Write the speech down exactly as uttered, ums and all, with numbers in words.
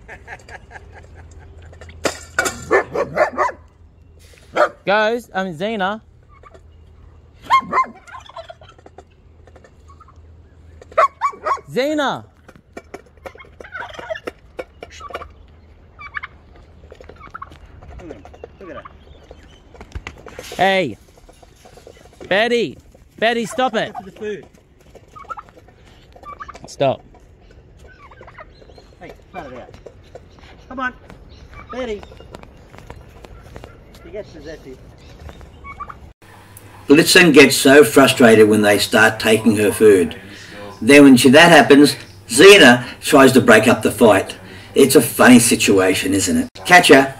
Goes, I mean Xena. Xena! Look at her. Hey! Betty! Betty, stop it! Go for the food. Stop. Hey, cut it out. Come on. Betty. She gets possessive. Blitzen gets so frustrated when they start taking her food. Then when she, that happens, Xena tries to break up the fight. It's a funny situation, isn't it? Catch ya!